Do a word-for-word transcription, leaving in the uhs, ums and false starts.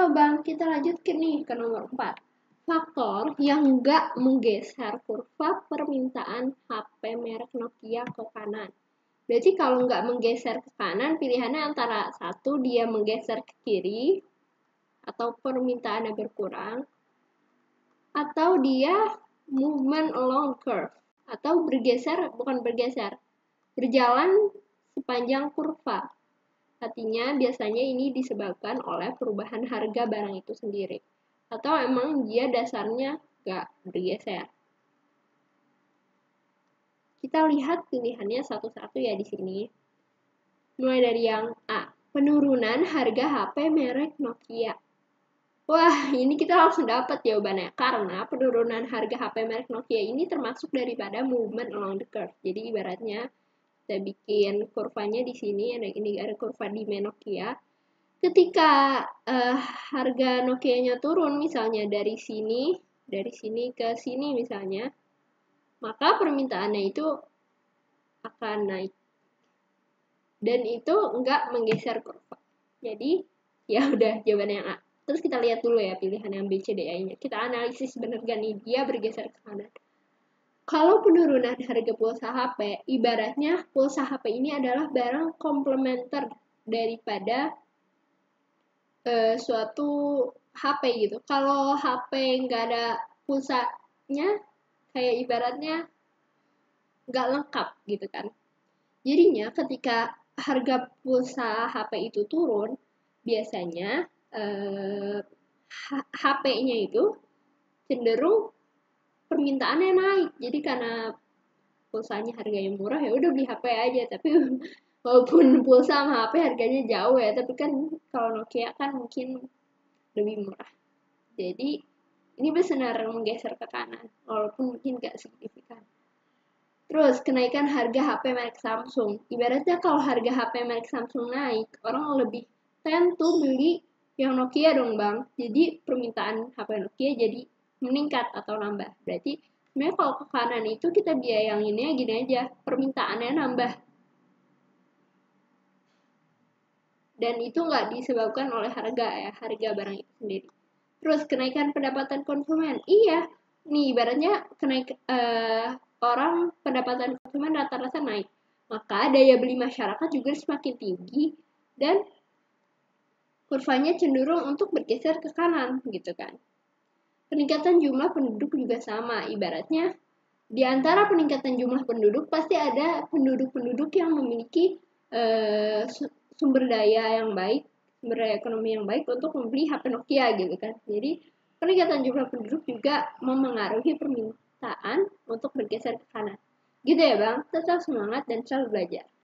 Bang, kita lanjut ke nih ke nomor empat. Faktor yang nggak menggeser kurva permintaan H P merek Nokia ke kanan. Berarti kalau nggak menggeser ke kanan, pilihannya antara satu dia menggeser ke kiri, atau permintaannya berkurang, atau dia movement along curve, atau bergeser, bukan bergeser, berjalan sepanjang kurva. Artinya biasanya ini disebabkan oleh perubahan harga barang itu sendiri. Atau emang dia dasarnya nggak bergeser. Kita lihat pilihannya satu-satu ya di sini. Mulai dari yang A, penurunan harga H P merek Nokia. Wah, ini kita langsung dapat jawabannya. Karena penurunan harga H P merek Nokia ini termasuk daripada movement along the curve. Jadi ibaratnya kita bikin kurvanya di sini, ada ini ada kurva di Nokia. Ketika uh, harga Nokia-nya turun, misalnya dari sini, dari sini ke sini misalnya, maka permintaannya itu akan naik. Dan itu enggak menggeser kurva. Jadi, ya udah jawabannya yang A. Terus kita lihat dulu ya pilihan yang B, C, D, E-nya. Kita analisis bener gak nih dia bergeser ke kanan. Kalau penurunan harga pulsa H P, ibaratnya pulsa H P ini adalah barang komplementer daripada uh, suatu H P gitu. Kalau H P nggak ada pulsanya, kayak ibaratnya nggak lengkap gitu kan. Jadinya ketika harga pulsa H P itu turun, biasanya uh, H P-nya itu cenderung permintaannya naik. Jadi karena pulsanya harganya murah, ya udah beli H P aja. Tapi walaupun pulsa sama H P harganya jauh ya, tapi kan kalau Nokia kan mungkin lebih murah. Jadi ini benar menggeser ke kanan, walaupun mungkin gak signifikan. Terus kenaikan harga H P merek Samsung. Ibaratnya kalau harga H P merek Samsung naik, orang lebih tend to beli yang Nokia dong bang. Jadi permintaan H P Nokia jadi meningkat atau nambah. Berarti sebenarnya kalau ke kanan itu kita biayanginnya gini aja, permintaannya nambah. Dan itu nggak disebabkan oleh harga ya, harga barang itu sendiri. Terus kenaikan pendapatan konsumen. Iya, nih ibaratnya kenaik uh, orang pendapatan konsumen rata-rata naik. Maka daya beli masyarakat juga semakin tinggi dan kurvanya cenderung untuk bergeser ke kanan gitu kan. Peningkatan jumlah penduduk juga sama, ibaratnya di antara peningkatan jumlah penduduk pasti ada penduduk-penduduk yang memiliki uh, sumber daya yang baik, sumber daya ekonomi yang baik untuk membeli H P Nokia gitu kan. Jadi peningkatan jumlah penduduk juga memengaruhi permintaan untuk bergeser ke kanan. Gitu ya bang, tetap semangat dan selalu belajar.